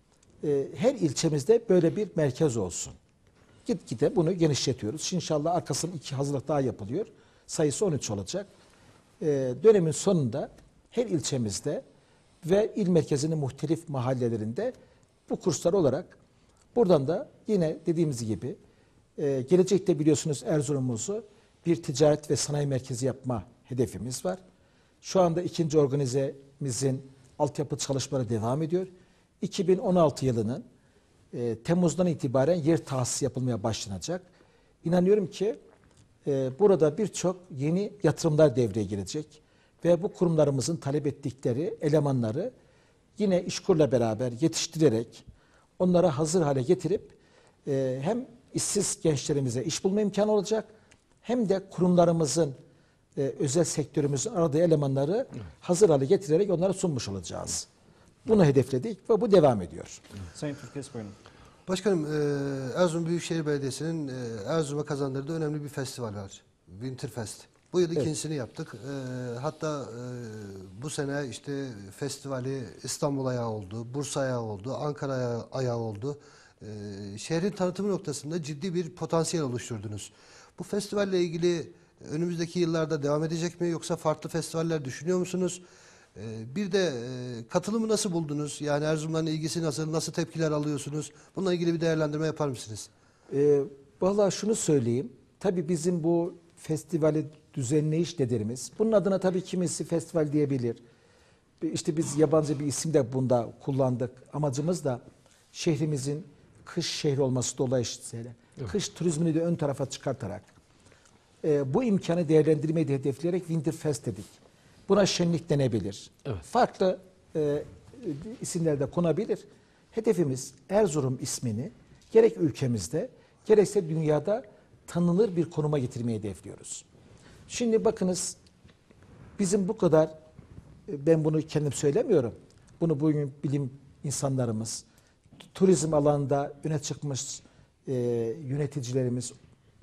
e, her ilçemizde böyle bir merkez olsun. Gitgide bunu genişletiyoruz. İnşallah arkasından iki hazırlık daha yapılıyor. Sayısı on üç olacak. E, dönemin sonunda her ilçemizde ve il merkezinin muhtelif mahallelerinde bu kurslar olarak buradan da yine dediğimiz gibi e, gelecekte biliyorsunuz Erzurum'umuzu bir ticaret ve sanayi merkezi yapma hedefimiz var. Şu anda ikinci organizemizin altyapı çalışmaları devam ediyor. iki bin on altı yılının e, Temmuz'dan itibaren yer tahsis yapılmaya başlanacak. İnanıyorum ki e, burada birçok yeni yatırımlar devreye girecek ve bu kurumlarımızın talep ettikleri elemanları yine İşkur'la beraber yetiştirerek onlara hazır hale getirip e, hem işsiz gençlerimize iş bulma imkanı olacak hem de kurumlarımızın e, özel sektörümüzün aradığı elemanları evet. hazır hale getirerek onlara sunmuş olacağız. Bunu hedefledik ve bu devam ediyor. Sayın Türkes buyurun. Başkanım, Erzurum Büyükşehir Belediyesi'nin Erzurum'a kazandırdığı önemli bir festival var. Winterfest. Bu yıl ikincisini evet. yaptık. Hatta bu sene işte festivali İstanbul ayağı oldu, Bursa ayağı oldu, Ankara ayağı oldu. Şehrin tanıtımı noktasında ciddi bir potansiyel oluşturdunuz. Bu festivalle ilgili önümüzdeki yıllarda devam edecek mi, yoksa farklı festivaller düşünüyor musunuz? Bir de katılımı nasıl buldunuz? Yani Erzurum'dan ilgisi nasıl, nasıl tepkiler alıyorsunuz? Bununla ilgili bir değerlendirme yapar mısınız? E, Vallahi şunu söyleyeyim. Tabii bizim bu festivali düzenleyiş nedenimiz, bunun adına tabii kimisi festival diyebilir. İşte biz yabancı bir isim de bunda kullandık. Amacımız da şehrimizin kış şehri olması dolayısıyla evet. kış turizmini de ön tarafa çıkartarak e, bu imkanı değerlendirmeyi de hedefleyerek Winterfest dedik. Buna şenlik denebilir. Evet. Farklı e, isimler de konabilir. Hedefimiz Erzurum ismini gerek ülkemizde gerekse dünyada tanınır bir konuma getirmeyi hedefliyoruz. Şimdi bakınız bizim bu kadar, ben bunu kendim söylemiyorum. Bunu bugün bilim insanlarımız, turizm alanında öne çıkmış e, yöneticilerimiz,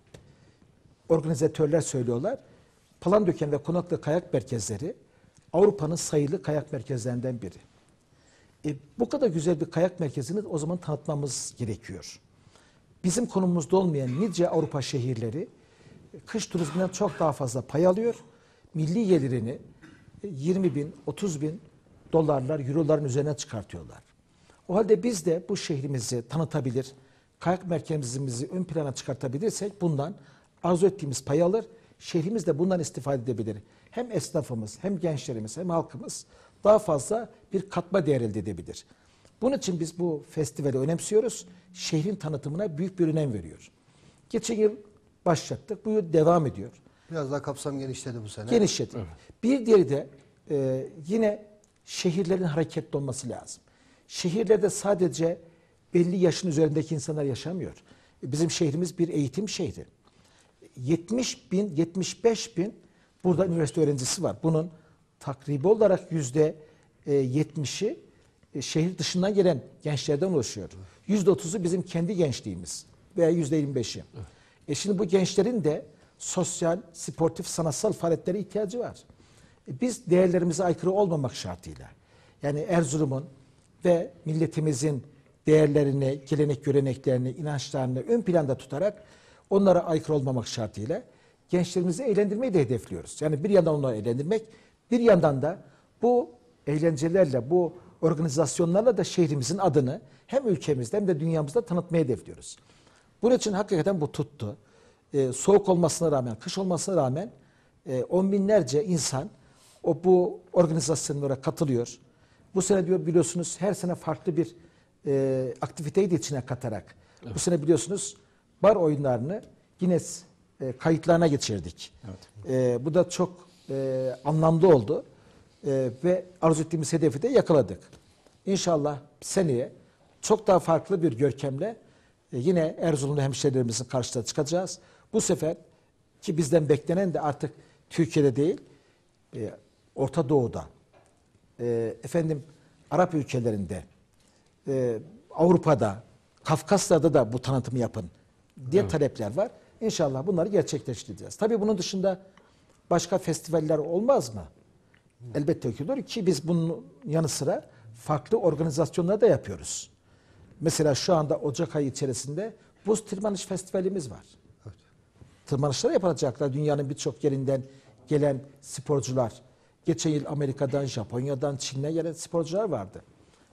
organizatörler söylüyorlar. Palandöken ve Konaklı Kayak Merkezleri Avrupa'nın sayılı kayak merkezlerinden biri. E, bu kadar güzel bir kayak merkezini o zaman tanıtmamız gerekiyor. Bizim konumumuzda olmayan nice Avrupa şehirleri kış turizminden çok daha fazla pay alıyor. Milli gelirini yirmi bin, otuz bin dolarlar, euroların üzerine çıkartıyorlar. O halde biz de bu şehrimizi tanıtabilir, kayak merkezimizi ön plana çıkartabilirsek bundan arzu ettiğimiz pay alır, şehrimiz de bundan istifade edebilir. Hem esnafımız, hem gençlerimiz, hem halkımız daha fazla bir katma değer elde edebilir. Bunun için biz bu festivali önemsiyoruz. Şehrin tanıtımına büyük bir önem veriyor. Geçen yıl başlattık, bu yıl devam ediyor. Biraz daha kapsam genişledi bu sene. Genişledi. Evet. Bir diğeri de e, yine şehirlerin hareketli olması lazım. Şehirlerde sadece belli yaşın üzerindeki insanlar yaşamıyor. Bizim şehrimiz bir eğitim şehri. yetmiş bin, yetmiş beş bin burada üniversite öğrencisi var. Bunun takribi olarak yüzde yetmişi şehir dışından gelen gençlerden oluşuyor. Yüzde otuzu bizim kendi gençliğimiz veya yüzde yirmi beşi. E şimdi bu gençlerin de sosyal, sportif, sanatsal faaliyetlere ihtiyacı var. E biz değerlerimize aykırı olmamak şartıyla, yani Erzurum'un ve milletimizin değerlerini, gelenek göreneklerini, inançlarını ön planda tutarak onlara aykırı olmamak şartıyla gençlerimizi eğlendirmeyi de hedefliyoruz. Yani bir yandan onları eğlendirmek, bir yandan da bu eğlencelerle, bu organizasyonlarla da şehrimizin adını hem ülkemizde hem de dünyamızda tanıtmayı hedefliyoruz. Bunun için hakikaten bu tuttu. Ee, soğuk olmasına rağmen, kış olmasına rağmen e, on binlerce insan o bu organizasyonlara katılıyor. Bu sene diyor biliyorsunuz her sene farklı bir e, aktiviteyi de içine katarak. Evet. Bu sene biliyorsunuz bar oyunlarını Guinness e, kayıtlarına geçirdik. Evet. E, bu da çok e, anlamlı oldu. E, ve arzu ettiğimiz hedefi de yakaladık. İnşallah seneye çok daha farklı bir görkemle e, yine Erzurumlu hemşehrilerimizin karşısına çıkacağız. Bu sefer ki bizden beklenen de artık Türkiye'de değil, e, Orta Doğu'da, e, efendim Arap ülkelerinde, e, Avrupa'da, Kafkasya'da da bu tanıtımı yapın diye evet. talepler var. İnşallah bunları gerçekleştireceğiz. Tabii bunun dışında başka festivaller olmaz mı? Elbette ki olur ki biz bunun yanı sıra farklı organizasyonlar da yapıyoruz. Mesela şu anda Ocak ayı içerisinde buz tırmanış festivalimiz var. Evet. Tırmanışlar yapılacaklar. Dünyanın birçok yerinden gelen sporcular. Geçen yıl Amerika'dan, Japonya'dan, Çin'den gelen sporcular vardı.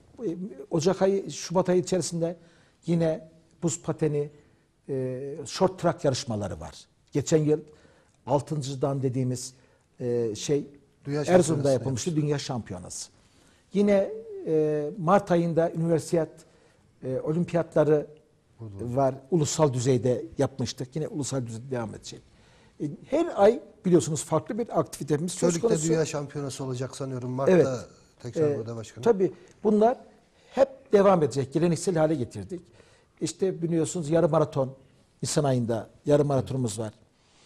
Ocak ayı, Şubat ayı içerisinde yine buz pateni, e, short track yarışmaları var. Geçen yıl altıncıdan dediğimiz e, şey Dünya Erzurum'da yapılmıştı, yapmış. Dünya Şampiyonası. Yine e, Mart ayında üniversite e, olimpiyatları Burada. var. Ulusal düzeyde yapmıştık. Yine ulusal düzeyde devam edecek. E, her ay biliyorsunuz farklı bir aktivitemiz söz konusu. Dünya Şampiyonası olacak sanıyorum. Mart'ta evet. tekrar e, burada başkanım. Tabii bunlar hep devam edecek. Geleneksel hale getirdik. İşte biliyorsunuz yarım maraton Nisan ayında yarım maratonumuz var.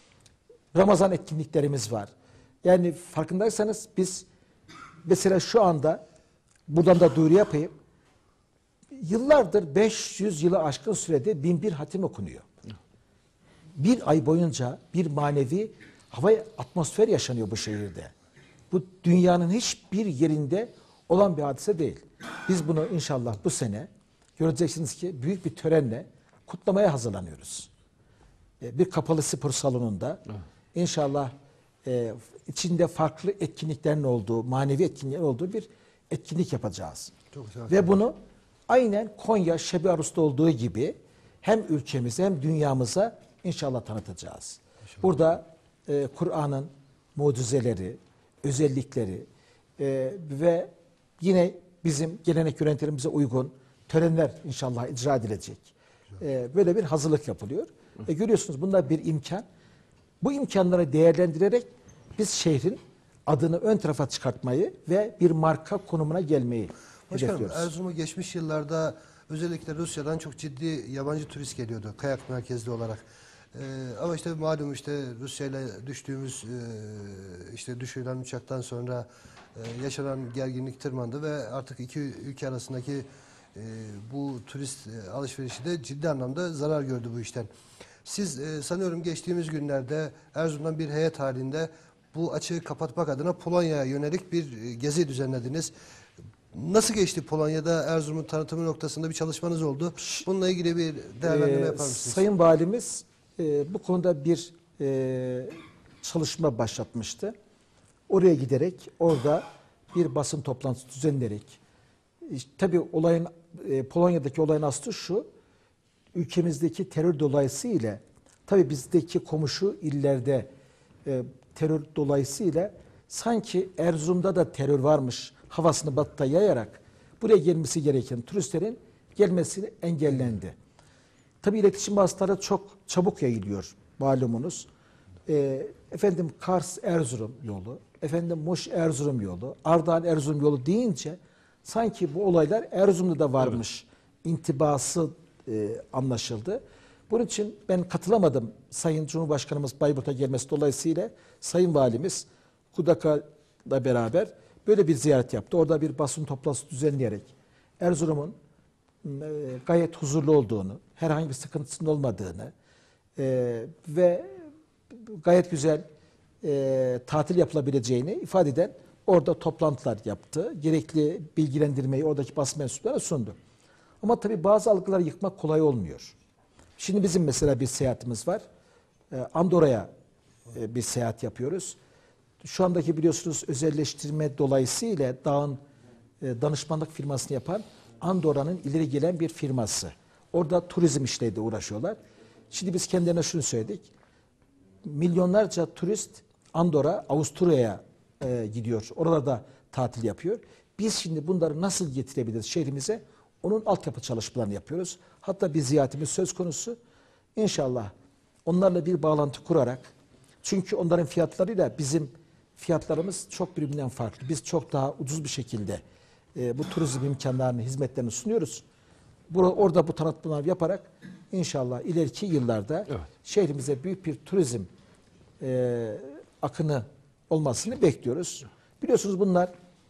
Ramazan etkinliklerimiz var. Yani farkındaysanız biz mesela şu anda buradan da duyuru yapayım. Yıllardır beş yüz yılı aşkın sürede bin bir hatim okunuyor. Bir ay boyunca bir manevi hava atmosfer yaşanıyor bu şehirde. Bu dünyanın hiçbir yerinde olan bir hadise değil. Biz bunu inşallah bu sene göreceksiniz ki büyük bir törenle kutlamaya hazırlanıyoruz. Bir kapalı spor salonunda inşallah e, içinde farklı etkinliklerin olduğu, manevi etkinliklerin olduğu bir etkinlik yapacağız. Çok güzel. Ve bunu aynen Konya Şebi Arus'ta olduğu gibi hem ülkemize hem dünyamıza inşallah tanıtacağız. İnşallah. Burada e, Kur'an'ın mucizeleri, özellikleri e, ve yine bizim gelenek yönetimimize uygun törenler inşallah icra edilecek. E, böyle bir hazırlık yapılıyor. E, görüyorsunuz bunlar bir imkan. Bu imkanları değerlendirerek biz şehrin adını ön tarafa çıkartmayı ve bir marka konumuna gelmeyi Başkanım, hedefliyoruz. Erzurum'a geçmiş yıllarda özellikle Rusya'dan çok ciddi yabancı turist geliyordu kayak merkezli olarak. Ee, ama işte malum işte Rusya ile düştüğümüz e, işte düşürülen uçaktan sonra e, yaşanan gerginlik tırmandı ve artık iki ülke arasındaki e, bu turist e, alışverişi de ciddi anlamda zarar gördü bu işten. Siz e, sanıyorum geçtiğimiz günlerde Erzurum'dan bir heyet halinde bu açığı kapatmak adına Polonya'ya yönelik bir e, gezi düzenlediniz. Nasıl geçti Polonya'da Erzurum'un tanıtımı noktasında bir çalışmanız oldu? Bununla ilgili bir değerlendirme Ee, yapar mısınız? Sayın Valimiz e, bu konuda bir e, çalışma başlatmıştı. Oraya giderek orada bir basın toplantısı düzenleyerek işte, tabii olayın e, Polonya'daki olayın aslı şu, ülkemizdeki terör dolayısıyla tabii bizdeki komşu illerde e, terör dolayısıyla sanki Erzurum'da da terör varmış havasını batıda yayarak buraya gelmesi gereken turistlerin gelmesi engellendi. Tabii iletişim vasıtaları çok çabuk yayılıyor malumunuz. E, efendim Kars Erzurum yolu, efendim Muş Erzurum yolu, Ardahan Erzurum yolu deyince sanki bu olaylar Erzurum'da da varmış evet. intibası e, anlaşıldı. Bunun için ben katılamadım Sayın Cumhurbaşkanımız Bayburt'a gelmesi dolayısıyla Sayın Valimiz Kudaka'la beraber böyle bir ziyaret yaptı. Orada bir basın toplantısı düzenleyerek Erzurum'un e, gayet huzurlu olduğunu, herhangi bir sıkıntısının olmadığını e, ve gayet güzel e, tatil yapılabileceğini ifade eden orada toplantılar yaptı. Gerekli bilgilendirmeyi oradaki basın mensuplarına sundu. Ama tabii bazı algıları yıkmak kolay olmuyor. Şimdi bizim mesela bir seyahatimiz var. E, Andorra'ya e, bir seyahat yapıyoruz. Şu andaki biliyorsunuz özelleştirme dolayısıyla Dağ'ın e, danışmanlık firmasını yapan Andorra'nın ileri gelen bir firması. Orada turizm işleriyle uğraşıyorlar. Şimdi biz kendilerine şunu söyledik. Milyonlarca turist Andorra, Avusturya'ya e, gidiyor. Oralarda tatil yapıyor. Biz şimdi bunları nasıl getirebiliriz şehrimize? Onun altyapı çalışmalarını yapıyoruz. Hatta bir ziyaretimiz söz konusu. İnşallah onlarla bir bağlantı kurarak, çünkü onların fiyatlarıyla bizim fiyatlarımız çok birbirinden farklı. Biz çok daha ucuz bir şekilde e, bu turizm imkanlarını, hizmetlerini sunuyoruz. Bur orada bu tanıtımlar yaparak inşallah ileriki yıllarda evet. şehrimize büyük bir turizm e, akını olmasını bekliyoruz. Biliyorsunuz bunlar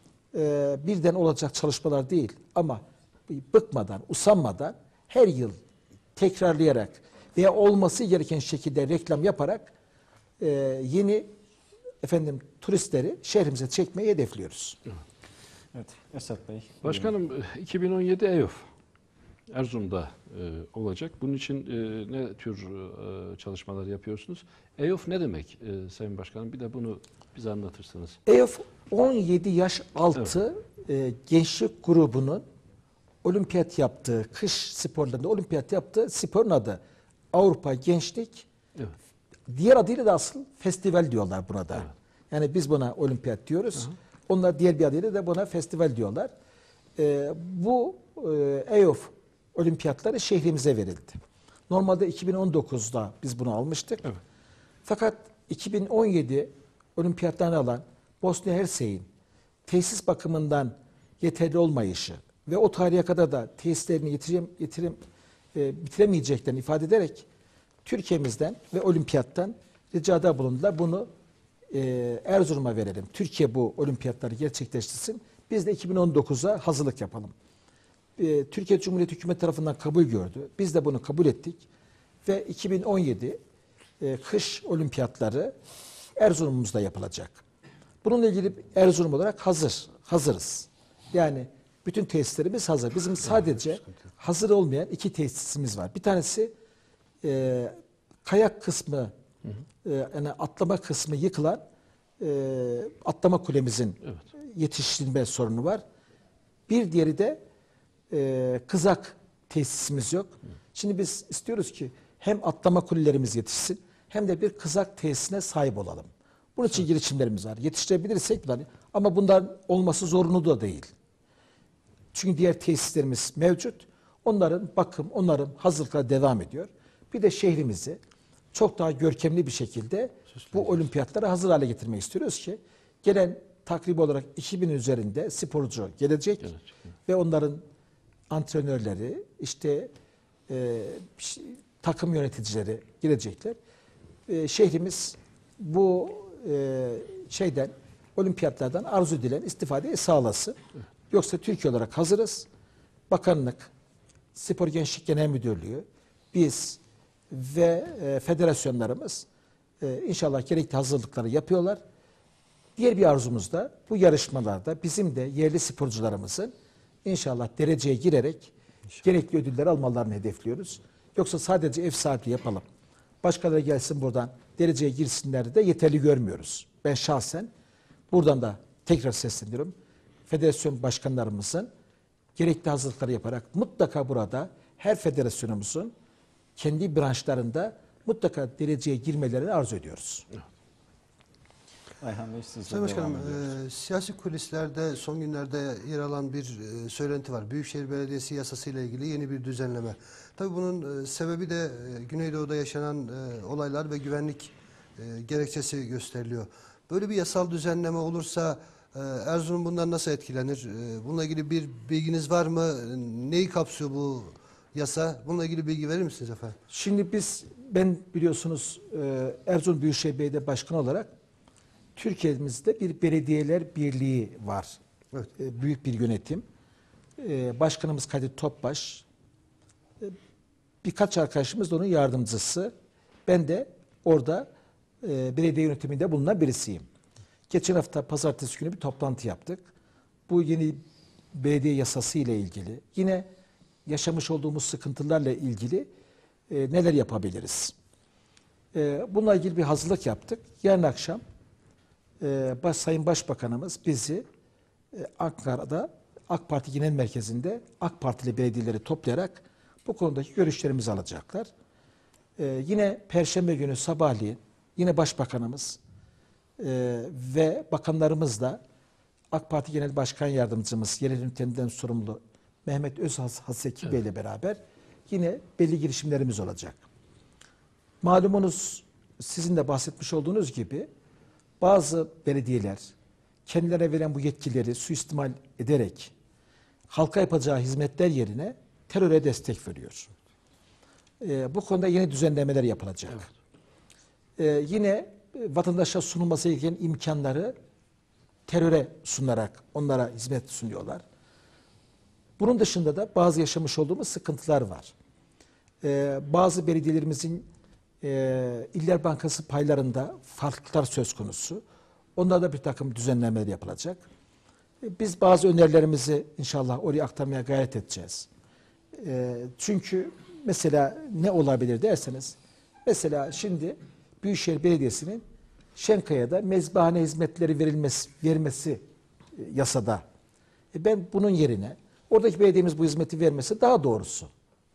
e, birden olacak çalışmalar değil ama bıkmadan, usanmadan her yıl tekrarlayarak veya olması gereken şekilde reklam yaparak e, yeni efendim turistleri şehrimize çekmeyi hedefliyoruz. Evet, Esat Bey. Başkanım iki bin on yedi E Y O F Erzurum'da e, olacak. Bunun için e, ne tür e, çalışmalar yapıyorsunuz? E Y O F ne demek e, Sayın Başkanım? Bir de bunu bize anlatırsanız. E Y O F on yedi yaş altı evet. e, gençlik grubunun olimpiyat yaptığı, kış sporlarında olimpiyat yaptığı sporun adı Avrupa Gençlik. Evet. Diğer adıyla da asıl festival diyorlar burada. Evet. Yani biz buna olimpiyat diyoruz. Hı hı. Onlar diğer bir adıyla da buna festival diyorlar. Ee, bu e, E Y O F olimpiyatları şehrimize verildi. Normalde iki bin on dokuzda biz bunu almıştık. Evet. Fakat iki bin on yedi olimpiyatlarını alan Bosna Hersek'in tesis bakımından yeterli olmayışı ve o tarihe kadar da tesislerini yitirim, yitirim, e, bitiremeyeceklerini ifade ederek Türkiye'mizden ve olimpiyattan ricada bulundular. Bunu e, Erzurum'a verelim. Türkiye bu olimpiyatları gerçekleştirsin. Biz de iki bin on dokuza hazırlık yapalım. E, Türkiye Cumhuriyeti Hükümeti tarafından kabul gördü. Biz de bunu kabul ettik. Ve iki bin on yedi e, kış olimpiyatları Erzurum'umuzda yapılacak. Bununla ilgili Erzurum olarak hazır, hazırız. Yani bütün tesislerimiz hazır. Bizim sadece hazır olmayan iki tesisimiz var. Bir tanesi e, kayak kısmı, hı hı. E, yani atlama kısmı yıkılan e, atlama kulemizin evet. yetiştirilme sorunu var. Bir diğeri de e, kızak tesisimiz yok. Hı. Şimdi biz istiyoruz ki hem atlama kulelerimiz yetişsin hem de bir kızak tesisine sahip olalım. Bunun için evet. girişimlerimiz var. Yetiştirebilirsek bunları ama bunlar olması zorunlu da değil. Çünkü diğer tesislerimiz mevcut. Onların bakım, onların hazırlıkları devam ediyor. Bir de şehrimizi çok daha görkemli bir şekilde bu olimpiyatlara hazır hale getirmek istiyoruz ki gelen takribi olarak iki bin üzerinde sporcu gelecek, gelecek ve onların antrenörleri, işte e, takım yöneticileri gelecekler. E, şehrimiz bu e, şeyden, olimpiyatlardan arzu edilen istifadeyi sağlasın. Yoksa Türkiye olarak hazırız. Bakanlık, Spor Gençlik Genel Müdürlüğü, biz ve e, federasyonlarımız e, inşallah gerekli hazırlıkları yapıyorlar. Diğer bir arzumuz da bu yarışmalarda bizim de yerli sporcularımızın inşallah dereceye girerek inşallah gerekli ödülleri almalarını hedefliyoruz. Yoksa sadece ev sahipliği yapalım, başkaları gelsin buradan dereceye girsinler de yeterli görmüyoruz. Ben şahsen buradan da tekrar sesleniyorum. Federasyon başkanlarımızın gerekli hazırlıkları yaparak mutlaka burada her federasyonumuzun kendi branşlarında mutlaka dereceye girmelerini arzu ediyoruz. Ayhan Bey, sizle Sayın Başkanım, devam e, siyasi kulislerde son günlerde yer alan bir e, söylenti var. Büyükşehir Belediyesi yasası ile ilgili yeni bir düzenleme. Tabii bunun e, sebebi de e, Güneydoğu'da yaşanan e, olaylar ve güvenlik e, gerekçesi gösteriliyor. Böyle bir yasal düzenleme olursa e, Erzurum bundan nasıl etkilenir? E, bununla ilgili bir bilginiz var mı? Neyi kapsıyor bu yasa? Bununla ilgili bilgi verir misiniz efendim? Şimdi biz, ben biliyorsunuz e, Erzurum Büyükşehir Belediye Başkanı olarak Türkiye'mizde bir belediyeler birliği var. Evet. E, büyük bir yönetim. E, Başkanımız Kadir Topbaş. E, birkaç arkadaşımız da onun yardımcısı. Ben de orada e, belediye yönetiminde bulunan birisiyim. Geçen hafta pazartesi günü bir toplantı yaptık. Bu yeni belediye yasası ile ilgili, yine yaşamış olduğumuz sıkıntılarla ilgili e, neler yapabiliriz? E, bununla ilgili bir hazırlık yaptık. Yarın akşam e, baş, Sayın Başbakanımız bizi e, Ankara'da AK Parti Genel Merkezi'nde AK Partili belediyeleri toplayarak bu konudaki görüşlerimizi alacaklar. E, yine Perşembe günü sabahleyin yine Başbakanımız e, ve bakanlarımızla AK Parti Genel Başkan Yardımcımız, yerel yönetimden sorumlu Mehmet Özhaseki evet. Bey ile beraber yine belli girişimlerimiz olacak. Malumunuz, sizin de bahsetmiş olduğunuz gibi bazı belediyeler kendilerine verilen bu yetkileri suistimal ederek halka yapacağı hizmetler yerine teröre destek veriyor. Ee, bu konuda yeni düzenlemeler yapılacak. Evet. Ee, yine vatandaşa sunulması gereken imkanları teröre sunarak onlara hizmet sunuyorlar. Bunun dışında da bazı yaşamış olduğumuz sıkıntılar var. Ee, bazı belediyelerimizin e, İller Bankası paylarında farklılıklar söz konusu. Onlarda bir takım düzenlemeler yapılacak. Ee, biz bazı önerilerimizi inşallah oraya aktarmaya gayret edeceğiz. Ee, çünkü mesela ne olabilir derseniz, mesela şimdi Büyükşehir Belediyesi'nin Şenkaya'da mezbahane hizmetleri verilmesi, vermesi e, yasada. E ben bunun yerine oradaki belediyemiz bu hizmeti vermesi daha doğrusu.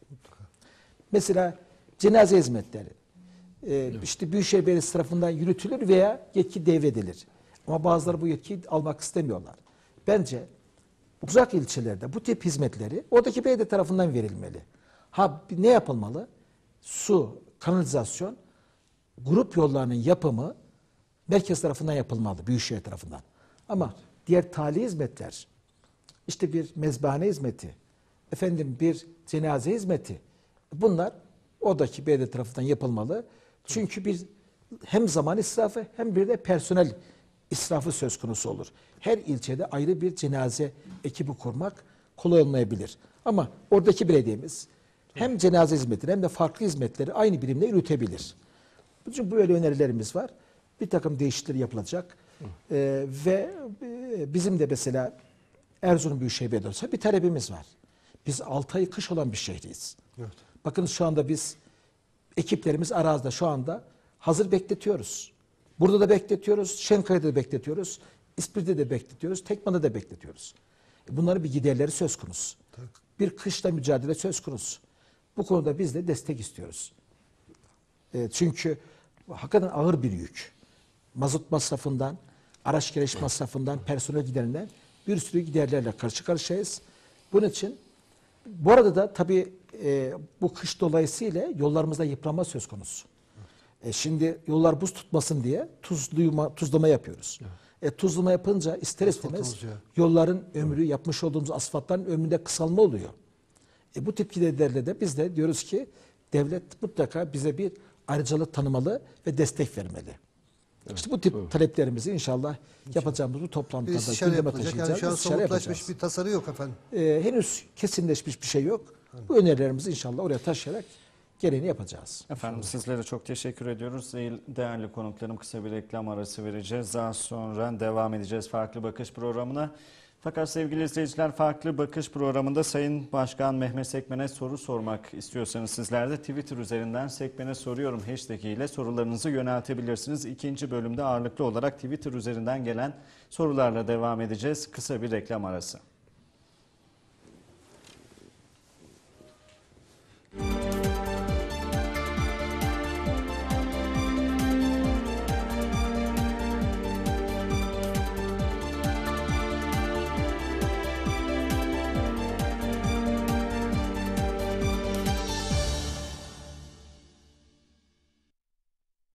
Mesela cenaze hizmetleri. Ee, işte Büyükşehir Belediyesi tarafından yürütülür veya yetki devredilir. Ama bazıları bu yetkiyi almak istemiyorlar. Bence uzak ilçelerde bu tip hizmetleri oradaki belediye tarafından verilmeli. Ha ne yapılmalı? Su, kanalizasyon, grup yollarının yapımı merkez tarafından yapılmalı, Büyükşehir tarafından. Ama diğer tali hizmetler, işte bir mezbahane hizmeti, efendim bir cenaze hizmeti, bunlar oradaki belediye tarafından yapılmalı. Çünkü bir hem zaman israfı hem bir de personel israfı söz konusu olur. Her ilçede ayrı bir cenaze ekibi kurmak kolay olmayabilir. Ama oradaki belediyemiz hem cenaze hizmetini hem de farklı hizmetleri aynı birimle yürütebilir. Çünkü böyle önerilerimiz var. Bir takım değişiklikler yapılacak. Ee, ve e, bizim de mesela Erzurum Büyükşehir Belediyesi bir talebimiz var. Biz altı ay kış olan bir şehriyiz. Evet. Bakın şu anda biz ekiplerimiz arazide şu anda hazır bekletiyoruz. Burada da bekletiyoruz, Şenkaya'da da bekletiyoruz, İspir'de de bekletiyoruz, Tekman'da da bekletiyoruz. Bunların bir giderleri söz konusu. Tabii. Bir kışla mücadele söz konusu. Bu konuda biz de destek istiyoruz. E, çünkü hakikaten ağır bir yük. Mazot masrafından, araç gereç masrafından, personel giderinden bir sürü giderlerle karşı karşıyayız. Bunun için Bu arada da tabii e, bu kış dolayısıyla yollarımızda yıpranma söz konusu. E, şimdi yollar buz tutmasın diye tuzlama, tuzlama yapıyoruz. Evet. E, tuzlama yapınca ister istemez yolların ömrü, yapmış olduğumuz asfaltların ömründe kısalma oluyor. E, bu tip giderlerle de biz de diyoruz ki devlet mutlaka bize bir ayrıcalık tanımalı ve destek vermeli. Evet, işte bu tip evet. taleplerimizi inşallah yapacağımız bu toplantıda gündeme taşıyacağız. Yani şu an somutlaşmış bir tasarı yok efendim. Ee, henüz kesinleşmiş bir şey yok. Evet. Bu önerilerimizi inşallah oraya taşıyarak gereğini yapacağız. Efendim inşallah. Sizlere çok teşekkür ediyoruz. Değerli konuklarım, kısa bir reklam arası vereceğiz. Daha sonra devam edeceğiz Farklı Bakış programına. Fakat sevgili izleyiciler, Farklı Bakış programında Sayın Başkan Mehmet Sekmen'e soru sormak istiyorsanız sizler de Twitter üzerinden Sekmen'e soruyorum hashtag ile sorularınızı yöneltebilirsiniz. İkinci bölümde ağırlıklı olarak Twitter üzerinden gelen sorularla devam edeceğiz. Kısa bir reklam arası.